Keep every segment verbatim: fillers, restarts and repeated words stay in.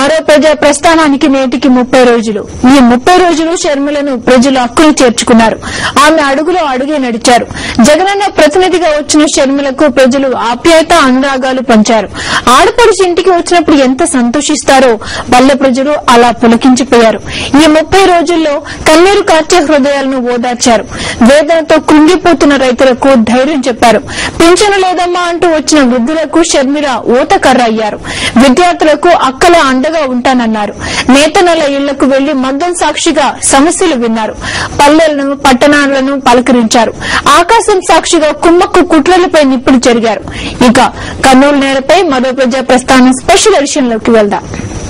మరో ప్రజా ప్రస్థానానికి నేటికి ముప్పై రోజులు. ఈ ముప్పై రోజులు షర్మిలను ప్రజలు హక్కును చేర్చుకున్నారు. ఆమె అడుగులో అడుగే నడిచారు. జగనన్న ప్రతినిధిగా వచ్చిన షర్మిలకు ప్రజలు ఆప్యాయత అనురాగాలు పంచారు. ఆడపడుచు ఇంటికి వచ్చినప్పుడు ఎంత సంతోషిస్తారో పల్లె ప్రజలు అలా పులకించిపోయారు. ఈ ముప్పై రోజుల్లో కన్నీరు కార్చే హృదయాలను ఓదార్చారు. వేదనతో కృంగిపోతున్న రైతులకు ధైర్యం చెప్పారు. పింఛను లేదమ్మా అంటూ వచ్చిన వృద్ధులకు షర్మిల ఊతకర్ర అయ్యారు. విద్యార్థులకు అక్కల అండగా ఉంటానన్నారు. నేతన్నల ఇళ్లకు వెళ్లి మగ్గం సాక్షిగా సమస్యలు విన్నారు. పల్లెలను పట్టణాలను పలకరించారు. ఆకాశం సాక్షిగా కుమ్మక్కు కుట్రలపై నిప్పులు చెరిగారు. ఇక కర్నూలు నేరపై మరో ప్రజా ప్రస్థానం స్పెషల్ ఎడిషన్ లోకి వెళ్దాం.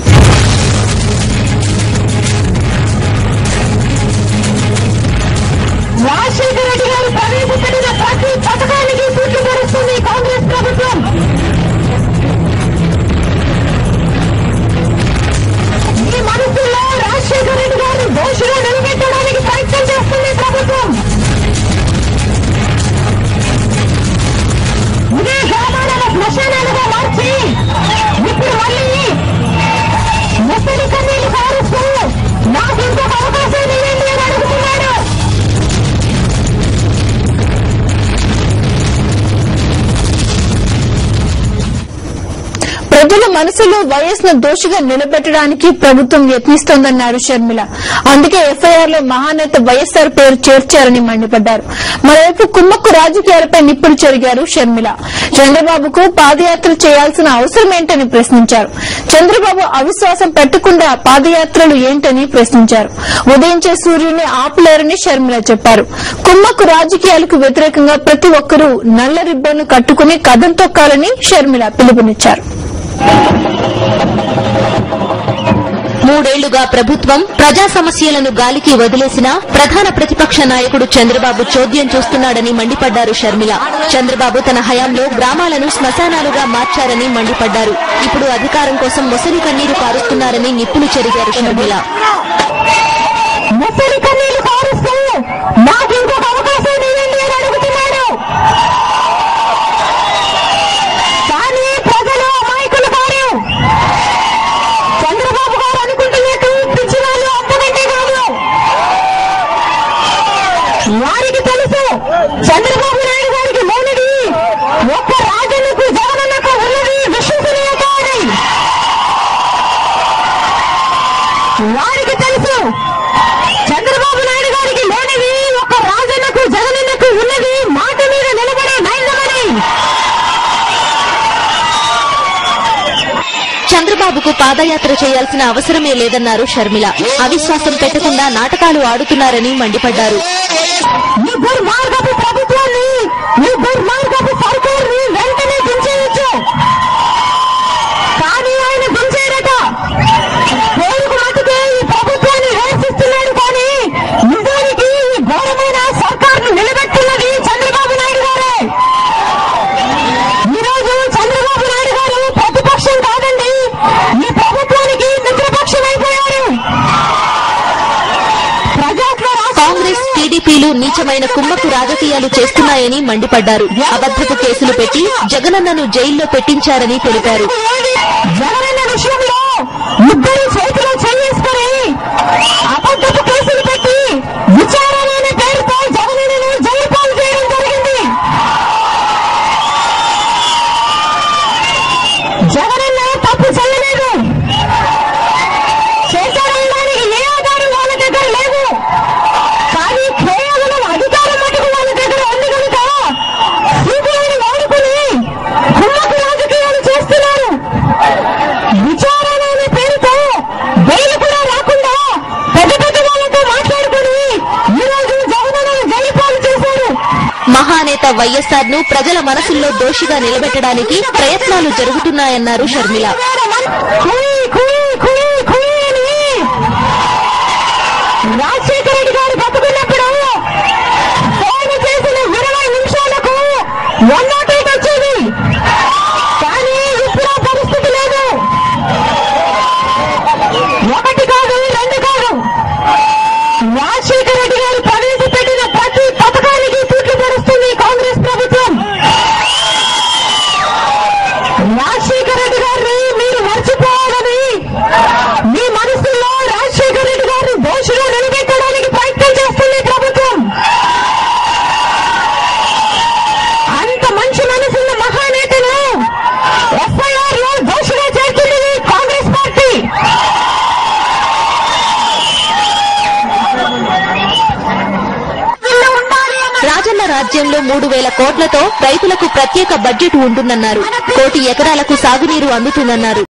రాజశేఖర రెడ్డి గారు ప్రవేశపెట్టిన ప్రతి పథకానికి పూర్తి పరుస్తుంది కాంగ్రెస్ ప్రభుత్వం. ఈ మనసులో రాజశేఖర రెడ్డి గారిని దోషిగా నిలబెట్టడానికి ప్రయత్నం చేస్తుంది ప్రభుత్వం. ఇదే గ్రామాలను శ్మశానాలుగా మార్చి ఇప్పుడు మళ్ళీ ముసలి కన్నీళ్లు కారుస్తూ నాకు ఇంకొక అవకాశం ఇవ్వండి అని అడుగుతున్నాడు. ప్రజల మనసులో వైఎస్ ను దోషిగా నిలబెట్టడానికి ప్రభుత్వం యత్నిస్తోందన్నారు షర్మిల. అందుకే ఎఫ్ఐఆర్ లో మహానేత వైఎస్ఆర్ పేరు చేర్చారని మండిపడ్డారు. మరోవైపు కుమ్మక్కు రాజకీయాలపై నిప్పులు చెరిగారు షర్మిల. చంద్రబాబుకు పాదయాత్ర చేయాల్సిన అవసరం ఏంటని ప్రశ్నించారు. చంద్రబాబు అవిశ్వాసం పెట్టకుండా పాదయాత్రలు ఏంటని ప్రశ్నించారు. ఉదయించే సూర్యుడిని ఆపలేరని షర్మిల చెప్పారు. కుమ్మక్కు రాజకీయాలకు వ్యతిరేకంగా ప్రతి ఒక్కరూ నల్ల రిబ్బన్ను కట్టుకుని కదం తొక్కాలని షర్మిల పిలుపునిచ్చారు. మూడేళ్లుగా ప్రభుత్వం ప్రజా సమస్యలను గాలికి వదిలేసినా ప్రధాన ప్రతిపక్ష నాయకుడు చంద్రబాబు చోద్యం చూస్తున్నాడని మండిపడ్డారు షర్మిల. చంద్రబాబు తన హయాంలో గ్రామాలను శ్మశానాలుగా మార్చారని మండిపడ్డారు. ఇప్పుడు అధికారం కోసం ముసలి కన్నీరు కారుస్తున్నారని నిప్పులు చెరిగారు షర్మిల. ముసలి కన్నీళ్లు కారుస్తూ నాకు ఇంకొక అవకాశం ఇవ్వండి అని అడుగుతున్నాడు. కానీ ప్రజలు అమాయకులు కారు. చంద్రబాబు గారు అనుకుంటున్నట్టు పిచ్చి వాళ్ళు అంతకంటే కాదు. వారికి తెలుసు చంద్రబాబు నాయుడు గారికి లేనిది ఒక్క రాజన్నకు జగనన్నకు ఉన్నది విశ్వసనీయత అని. వారికి తెలుసు చంద్రబాబు నాయుడు గారికి లేనిది ఒక్క రాజన్నకు జగనన్నకు ఉన్నది మాట మీద నిలబడే నైజమని. చంద్రబాబుకు పాదయాత్ర చేయాల్సిన అవసరమే లేదన్నారు షర్మిల. అవిశ్వాసం పెట్టకుండా నాటకాలు ఆడుతున్నారని మండిపడ్డారు. ఈ దుర్మార్గపు ప్రభుత్వాన్ని, ఈ దుర్మార్గపు సర్కార్ని వెంటనే దించేయచ్చు. కానీ ఆయన దించేయరట. పేరుకు మటుకే ఈ ప్రభుత్వాన్ని విమర్శిస్తున్నాడు. కానీ నిజానికి ఈ ఘోరమైన సర్కార్ను నిలబెట్టున్నది చంద్రబాబు నాయుడు గారే. ఈరోజు చంద్రబాబు నాయుడు గారు ప్రతిపక్షం కాదండి, ఈ ప్రభుత్వానికి మిత్రపక్షం అయిపోయారు. కాంగ్రెస్ టీడీపీలు నీచమైన కుమ్మక్కు రాజకీయాలు చేస్తున్నాయని మండిపడ్డారు. అబద్దపు కేసులు పెట్టి జగనన్నను జైల్లో పెట్టించారని తెలిపారు. జగనన్న విషయంలో ఇద్దరు చేతిలో చేసుకుని అబద్దపు కేసులు పెట్టి విచారణ అనే పేరుతో జగనన్నను జైలు పాలు చేయడం జరిగింది. జగనన్న తప్పు చేయలేదు. చేశారనడానికి ఏ ఆధారం వాళ్ళ దగ్గర లేదు. కానీ కేవలం అధికారం మటుకు వాళ్ళ దగ్గర ఉంది కనుక సిబిఐని వాడుకుని కుమ్మక్కు రాజకీయాలు చేస్తున్నారు. విచారణ అనే పేరుతో బెయిల్ కూడా రాకుండా పెద్ద పెద్ద వాళ్ళతో మాట్లాడుకుని ఈరోజు జగనన్నను జైలు పాలు చేశారు. మహానేత వైఎస్ఆర్ ను ప్రజల మనసుల్లో దోషిగా నిలబెట్టడానికి ప్రయత్నాలు జరుగుతున్నాయన్నారు షర్మిల. కుయ్ కుయ్ కుయ్ కుయ్ అని రాజశేఖర రెడ్డి గారు బతుకున్నప్పుడు ఫోన్ చేసిన ఇరవై నిమిషాలకు వన్ నాట్ ఎయిట్ వచ్చేది. కానీ ఇప్పుడు ఆ పరిస్థితి లేదు. ఒకటి కాదు, రెండు కాదు. రాజశేఖర రెడ్డి గారు ప్రవేశపెట్టిన ప్రతి పథకానికి పూర్తి పరుస్తుంది కాంగ్రెస్ ప్రభుత్వం. రాజశేఖర రెడ్డి గారిని మీరు మర్చిపోవాలని రాజన్న రాజ్యంలో మూడు వేల కోట్లతో రైతులకు ప్రత్యేక బడ్జెట్ ఉంటుందన్నారు. కోటి ఎకరాలకు సాగునీరు అందుతుందన్నారు.